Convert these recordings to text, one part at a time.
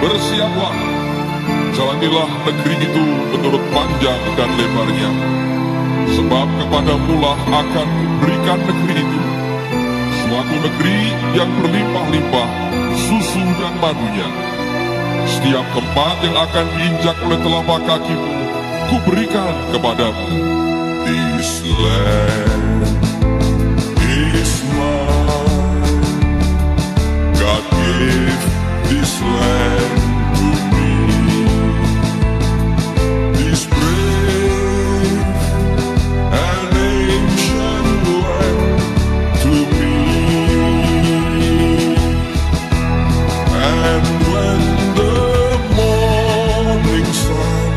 Bersiaplah, jalanilah negeri itu menurut panjang dan lebarnya, sebab kepadamulah akan kuberikan negeri itu, suatu negeri yang berlimpah-limpah susu dan madunya. Setiap tempat yang akan diinjak oleh telapak kakimu, kuberikan kepadamu. This land is mine. God gave this land to me. This brave and ancient land to me. And when the morning sun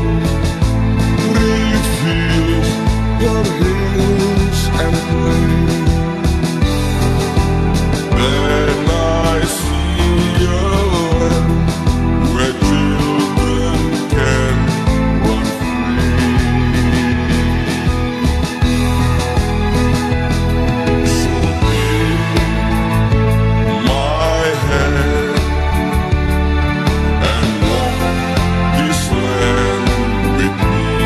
reveals the hills and plains, then I see a land where children can run free. So take my hand and walk this land with me,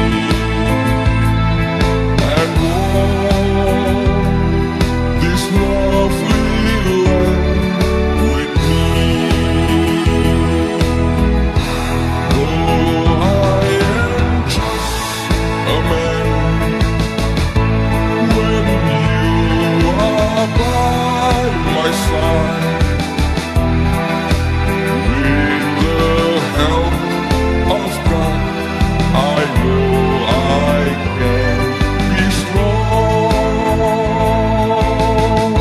and walk this lovely land with me. Though I am just a man, when you are by my side, with the help of God, I know I can be strong.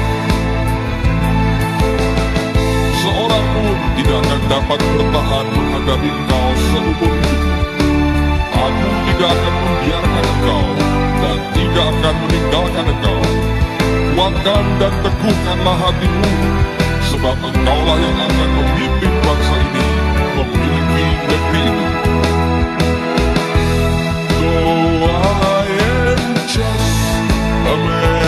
Seorang pun tidak akan dapat bertahan menghadapi engkau seumur hidup. Aku tidak akan membiarkan engkau dan tidak akan meninggalkan engkau. Kuatkan dan teguhkanlah hatimu, sebab engkaulah yang akan memimpin bangsa ini memiliki negeri ini. Though I am just a man,